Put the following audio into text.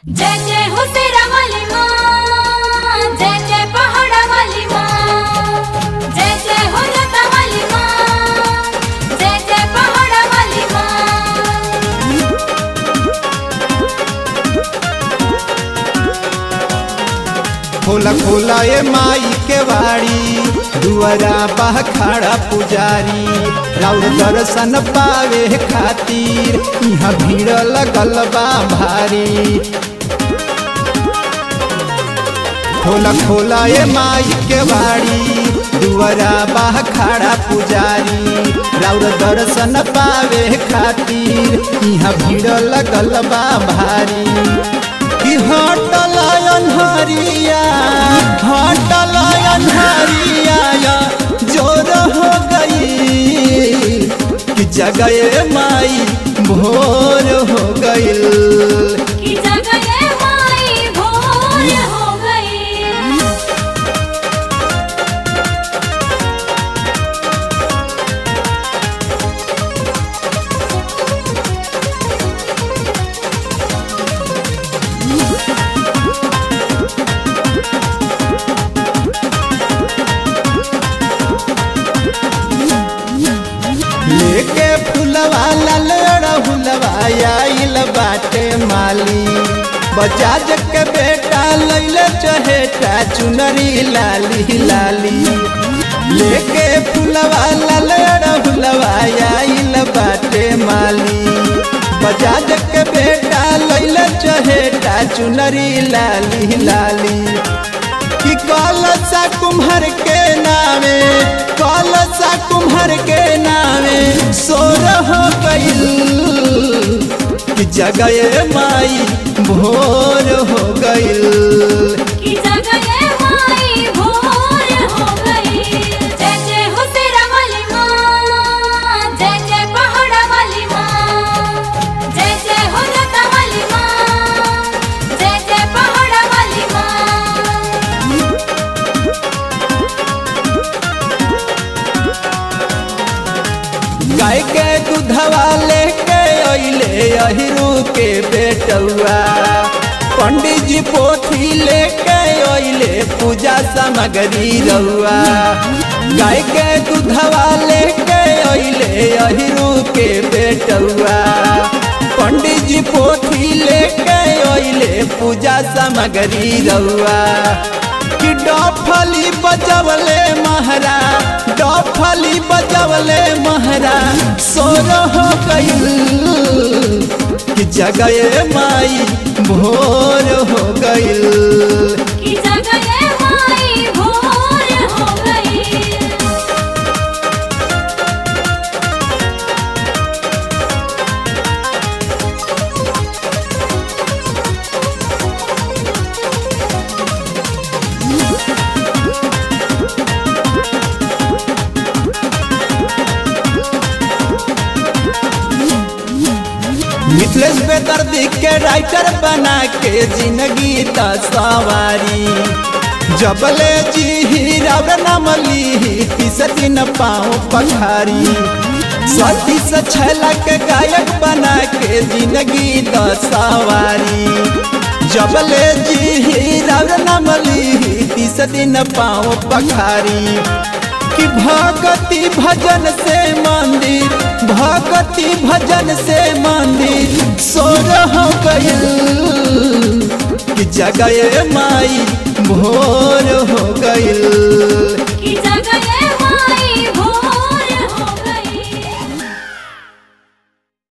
जय जय हो शेरा वाली माँ, जय जय पहाड़ा वाली माँ, जय जय हो लता वाली माँ, जय जय पहाड़ा वाली माँ। खोला खोला ये माई के वाड़ी, दुआरा बा खड़ा पुजारी, राउर दर्शन पावे खातिर यहाँ भीड़ लगल बा भारी। खोला खोला ये माई के वाड़ी, दुआरा बा खड़ा पुजारी, राउर दर्शन पावे खातिर यहाँ भीड़ लगल बा भारी। कि हटल अन्हरिया, हटल अन्हरिया जोर हो गई, कि जगह माई भोर हो गई, कि जगह माई भोर हो गई। लेके फुलवा लाल रहुलवा आइल बाटे माली, बजाज के बेटा लैले चहेटा चुनरी लाली लाली। लेके फुलवा लाल रहुलवा आइल बाटे माली, बजाज के बेटा लैले चहेटा चुनरी लाली लाली। कि कलसा कुम्हर के नामे, कलसा कुम्हर के नामे सोर हो गई, कि जगह माई भोर हो गई, कि जगह माई भोर हो गई। जय जय हो शेरा वाली माँ, जय जय पहाड़ा वाली माँ, जय जय हो लता वाली माँ, जय जय पहाड़ा वाली माँ। गाय के दूधवा लेके अइले अहिरू के बेटुआ, पंडित जी पोथी लेके अइले पूजा सामग्री रउआ। गाय के दूधवा लेके अइले अहिरू के बेटुआ, पंडित जी पोथी लेके अइले पूजा सामग्री रउआ। कि डफली बजवले महरा, डफली बजवले महरा सोर हो गई, कि जगह माई भोर हो गई, कि जगह माई भोर हो गई। मिथिलेश बेदर्दी के राइटर बना के जिंदगी ता सवारी, जबले जी हीरा नाम ली तीसरी न पाँव पखारी। सती से छैला के गायक बना के जिंदगी ता सवारी, जबले जी हीरा नाम ली तीसरी न पाँव पखारी। कि भगति भजन से मंदिर, भगति भजन से मंदिर सोर हो गई, कि जगह माई भोर हो गई,